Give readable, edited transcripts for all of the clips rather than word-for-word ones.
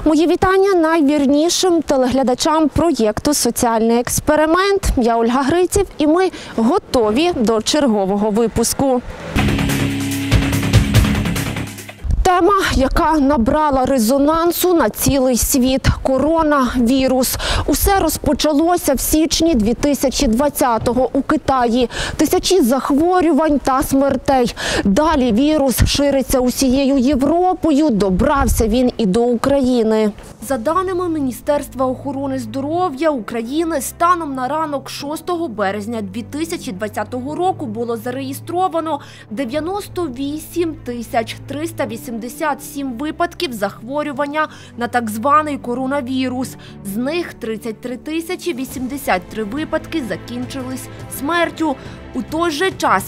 Мої вітання найвірнішим телеглядачам проєкту «Соціальний експеримент». Я Ольга Гриців і ми готові до чергового випуску. Тема, яка набрала резонансу на цілий світ – коронавірус. Усе розпочалося в січні 2020-го у Китаї. Тисячі захворювань та смертей. Далі вірус шириться усією Європою, добрався він і до України. За даними Міністерства охорони здоров'я України, станом на ранок 6 березня 2020 року було зареєстровано 98 387 випадків захворювання на так званий коронавірус. З них 33 083 випадки закінчились смертю. У той же час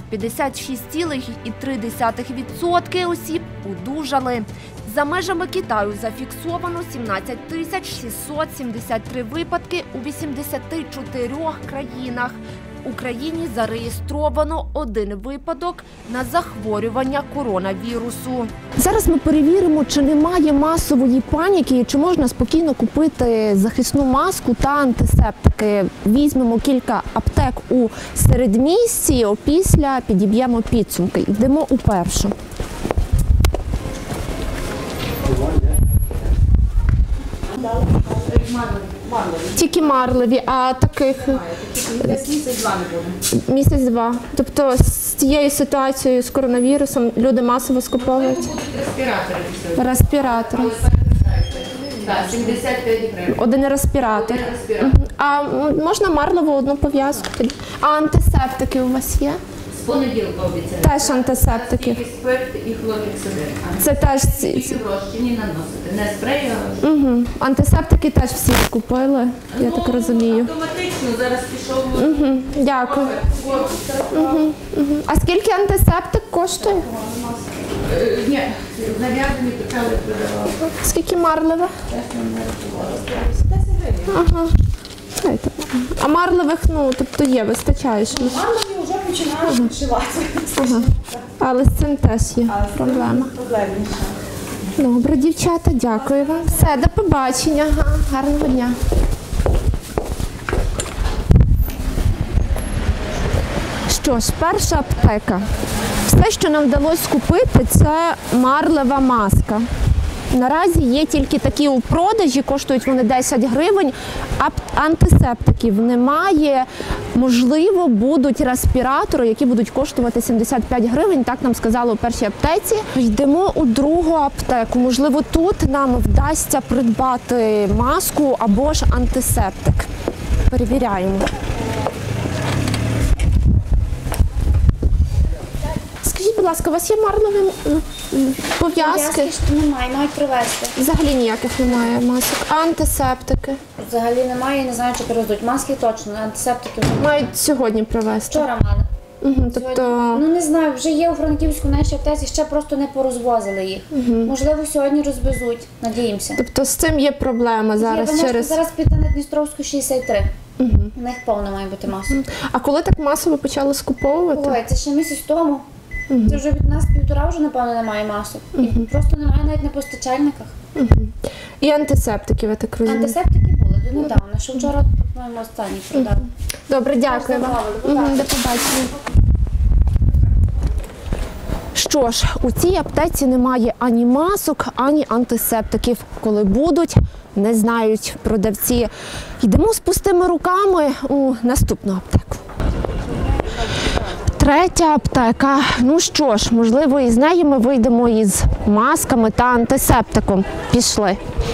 56,3% осіб одужали. За межами Китаю зафіксовано 17 673 випадки у 84 країнах. В Україні зареєстровано 1 випадок на захворювання коронавірусу. Зараз ми перевіримо, чи немає масової паніки і чи можна спокійно купити захисну маску та антисептики. Візьмемо кілька аптек у середмісті, опісля підіб'ємо підсумки. Йдемо у першу. Тільки марлеві, а таких? Десь місяць-два не буде. Місяць-два. Тобто з цією ситуацією з коронавірусом люди масово скуповують? Респіратори. Респіратори. Так, 75 гривень. Один респіратор. А можна марлеву одну пов'язку? А антисептики у вас є? З понеділка обіцяють. Теж антисептики. Тільки спирт і хлоргексидин. Це теж Тільки в розчині наносити. Не спрей, а... Антисептики теж всі скупили, я так розумію. Автоматично зараз пішов... Дякую. А скільки антисептик коштує? Ні, нав'язані почали продавати. Скільки марлеве? 10 гривень. Ага. Дайте. А марлевих, тобто є, вистачає щось. Марлові вже починають вшиватися. Ага. Але з цим теж є проблема. Проблемніше. Добре, дівчата, дякую вам. Все, до побачення. Гарного дня. Що ж, перша аптека. Все, що нам вдалося купити, це марлева маска. Наразі є тільки такі у продажі, коштують вони 10 гривень, а антисептиків немає. Можливо, будуть респіратори, які будуть коштувати 75 гривень, так нам сказали у першій аптеці. Йдемо у другу аптеку. Можливо, тут нам вдасться придбати маску або ж антисептик. Перевіряємо. Скажіть, будь ласка, у вас є марлеві пов'язки? Немає, мають привезти. Взагалі ніяких немає масок. А антисептики? Взагалі немає, не знаю, чи привезуть. Маски точно, антисептики вже Мають сьогодні привезти. вчора мали. Тобто... Ну не знаю, вже є у Франківську нашій аптеці, ще просто не порозвозили їх. Можливо, сьогодні розвезуть, надіємося. Тобто з цим є проблема зараз через... Зараз піти на Дністровську 63. У них повно має бути масок. А коли так масово почали скуповувати? Ой, це ще місяць тому. Це вже від нас 1,5 вже, напевно, немає масок. І просто немає навіть на постачальниках. І антисептики, ви так розумієте? Антисептики були донедавна, що вчора, по-моєму, останні продали. Добре, дякую вам. Замовили, До побачення. Що ж, у цій аптеці немає ані масок, ані антисептиків. Коли будуть, не знають продавці. Йдемо з пустими руками у наступну аптеку. Третя аптека. Ну що ж, можливо, із неї ми вийдемо із масками та антисептиком. Пішли.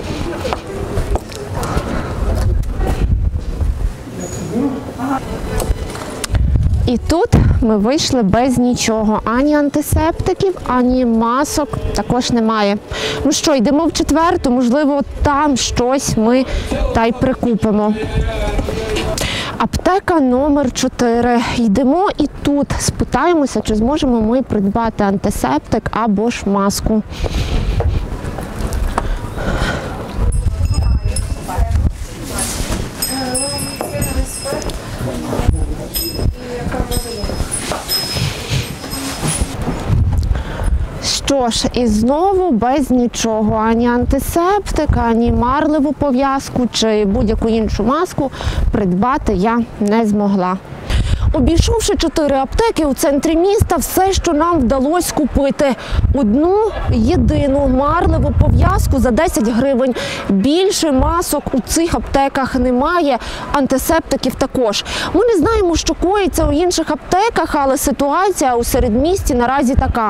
І тут ми вийшли без нічого. Ані антисептиків, ані масок також немає. Ну що, йдемо в четверту, можливо, там щось ми та й прикупимо. Аптека номер 4. Йдемо і тут спитаємося, чи зможемо ми придбати антисептик або ж маску. Що ж, і знову без нічого. Ані антисептик, ані марливу пов'язку чи будь-яку іншу маску придбати я не змогла. Обійшовши 4 аптеки у центрі міста, все, що нам вдалося купити – одну єдину марливу пов'язку за 10 гривень. Більше масок у цих аптеках немає, антисептиків також. Ми не знаємо, що коїться у інших аптеках, але ситуація у середмісті наразі така.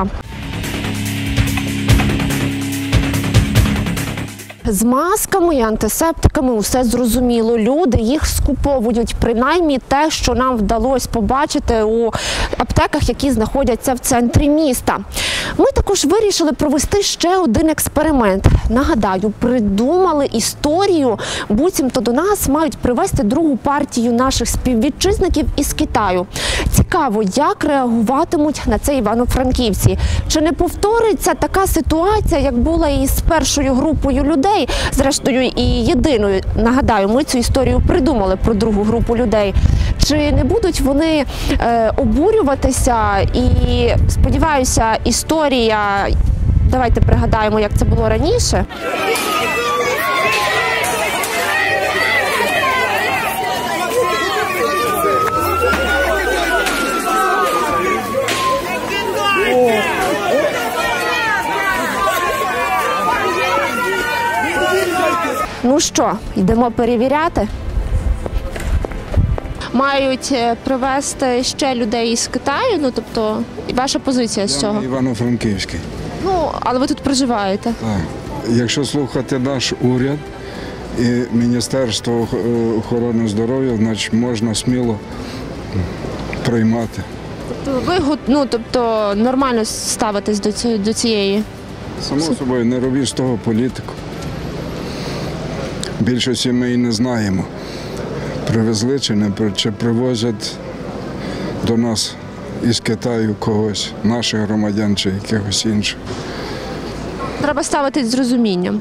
З масками і антисептиками усе зрозуміло. Люди їх скуповують, принаймні те, що нам вдалося побачити у аптеках, які знаходяться в центрі міста. Ми також вирішили провести ще один експеримент. Нагадаю, придумали історію, буцімто до нас мають привезти другу партію наших співвітчизників із Китаю. Цікаво, як реагуватимуть на це івано-франківці. Чи не повториться така ситуація, як була і з першою групою людей, зрештою і єдиною. Нагадаю, ми цю історію придумали про другу групу людей. Чи не будуть вони обурюватися? І, сподіваюся, історія, давайте пригадаємо, як це було раніше. Ну що, йдемо перевіряти? Мають привезти ще людей із Китаю, ну тобто, ваша позиція з цього? Івано-Франківський. Ну, але ви тут проживаєте. Так. Якщо слухати наш уряд і Міністерство охорони здоров'я, значить можна сміло приймати. Тобто нормально ставитесь до цієї? Само собою, не робіть з того політику. Більшості ми і не знаємо, привезли чи привозять до нас із Китаю когось, наших громадян чи якихось інших. Треба ставитись з розумінням.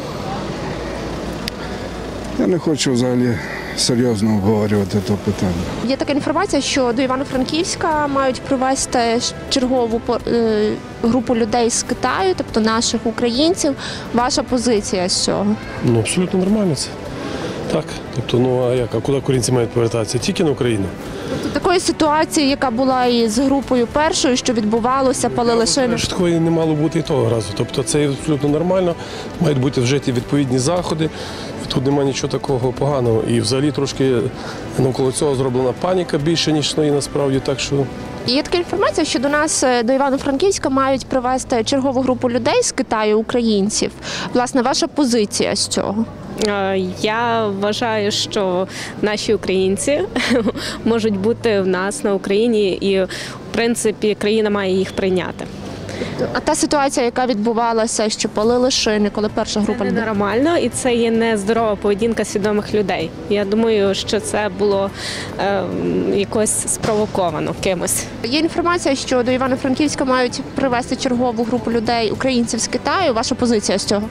Я не хочу взагалі серйозно обговорювати це питання. Є така інформація, що до Івано-Франківська мають привезти чергову групу людей з Китаю, тобто наших українців. Ваша позиція з цього? Ну, абсолютно нормально це. Так. Тобто, а куди українці мають повертатися? Тільки на Україну. Тобто такої ситуації, яка була і з групою першою, що відбувалося, палили шини? Такої не мало бути і того разу. Тобто це абсолютно нормально, мають бути вжиті відповідні заходи. Тут немає нічого такого поганого. І взагалі трошки навколо цього зроблена паніка більше, ніж існує насправді. Так що... Є така інформація, що до нас, до Івано-Франківська, мають привезти чергову групу людей з Китаю, українців. Власне, ваша позиція з цього? Я вважаю, що наші українці можуть бути в нас на Україні і, в принципі, країна має їх прийняти. А та ситуація, яка відбувалася, що палили шини, коли перша група людей? Це нормально, і це є нездорова поведінка свідомих людей. Я думаю, що це було якось спровоковано кимось. Є інформація, що до Івано-Франківська мають привезти чергову групу людей, українців з Китаю. Ваша позиція з цього?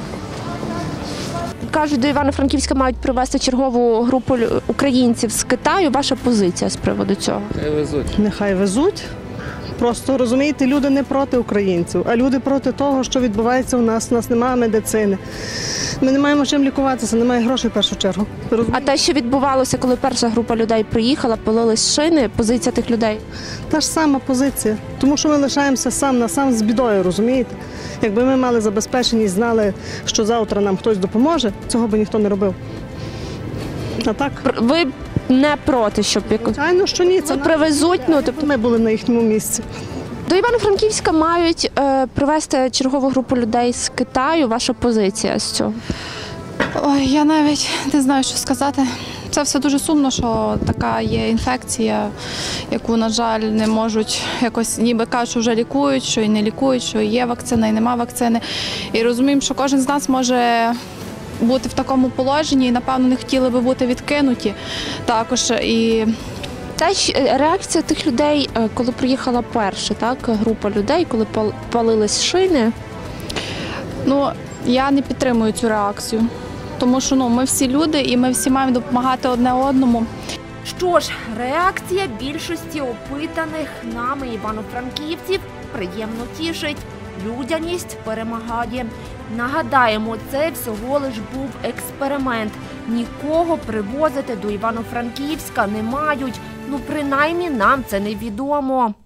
Кажуть, до Івано-Франківська мають привезти чергову групу українців з Китаю. Ваша позиція з приводу цього? Нехай везуть. Просто, розумієте, люди не проти українців, а люди проти того, що відбувається у нас. У нас немає медицини. Ми не маємо чим лікуватися, немає грошей в першу чергу. А те, що відбувалося, коли перша група людей приїхала, палили шини, позиція тих людей? Та ж сама позиція. Тому що ми лишаємося сам на сам з бідою, розумієте? Якби ми мали забезпеченість, знали, що завтра нам хтось допоможе, цього би ніхто не робив. А так? Ви не проти, щоб... Звичайно, що ні. Це привезуть, тобто... Ми були на їхньому місці. До Івано-Франківська мають привезти чергову групу людей з Китаю. Ваша позиція з цього? Ой, я навіть не знаю, що сказати. Це все дуже сумно, що така є інфекція, яку, на жаль, не можуть якось, ніби кажуть, що вже лікують, що і не лікують, що є вакцина і нема вакцини. І розуміємо, що кожен з нас може бути в такому положенні і, напевно, не хотіли би бути відкинуті також. І реакція тих людей, коли приїхала перша група людей, коли палились шини? Ну, я не підтримую цю реакцію, тому що ми всі люди і ми всі маємо допомагати одне одному. Що ж, реакція більшості опитаних нами івано-франківців приємно тішить. людяність перемагає. Нагадаємо, це всього лиш був експеримент. Нікого привозити до Івано-Франківська не мають. Ну, принаймні, нам це невідомо.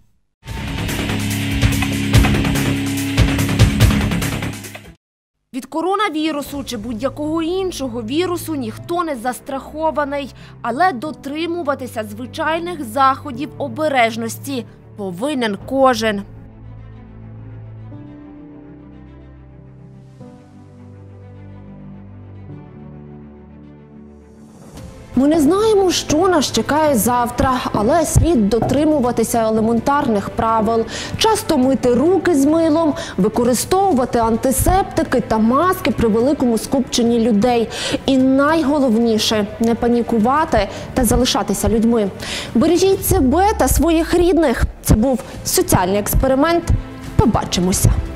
Від коронавірусу чи будь-якого іншого вірусу ніхто не застрахований. Але дотримуватися звичайних заходів обережності повинен кожен. Ми не знаємо, що нас чекає завтра, але слід дотримуватися елементарних правил. Часто мити руки з милом, використовувати антисептики та маски при великому скупченні людей. І найголовніше – не панікувати та залишатися людьми. Бережіть себе та своїх рідних. Це був соціальний експеримент. Побачимося.